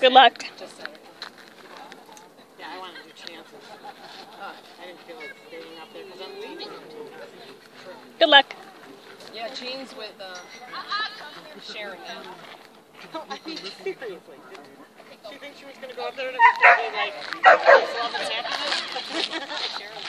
Good luck. Just said it. Yeah, I wanted to do chances. I didn't feel like staying up there because I'm leaving. Good luck. Yeah, Jean's with Sharon now. I mean, seriously. She thinks she was going to go up there and it was going to be like, love and happiness? Sharon